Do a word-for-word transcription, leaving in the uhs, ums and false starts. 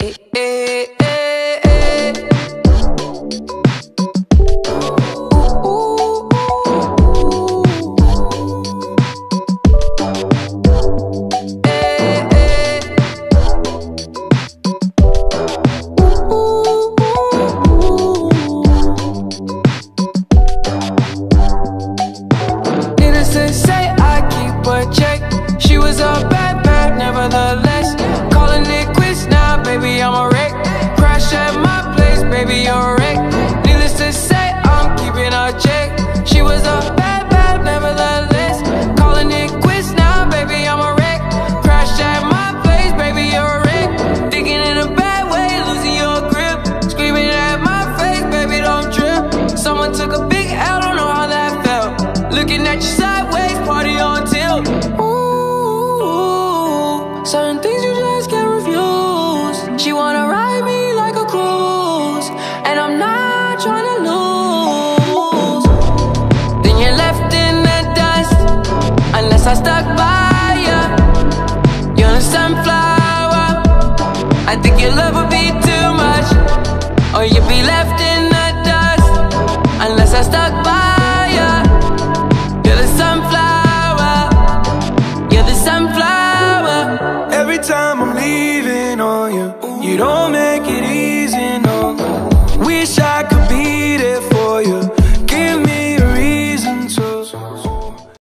Certain things you just can't refuse. She wanna ride me like a cruise, and I'm not trying to lose. Then you're left in the dust, unless I stuck by ya. You're a sunflower. I think your love would be too much, or you'd be left in the dust, unless I stuck by ya. You're the sunflower. You're the sunflower. Every time I'm leaving on you, you don't make